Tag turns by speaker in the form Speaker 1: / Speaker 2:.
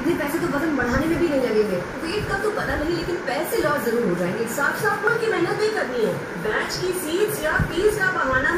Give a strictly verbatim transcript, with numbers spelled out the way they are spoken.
Speaker 1: इतने पैसे तो वजन बढ़ाने में भी नहीं लगेंगे। वेट का तो पता नहीं, लेकिन पैसे लॉस जरूर हो जाएंगे।
Speaker 2: साफ साफ बोल की मेहनत नहीं करनी है। बैच की सीट्स या फीस का बहाना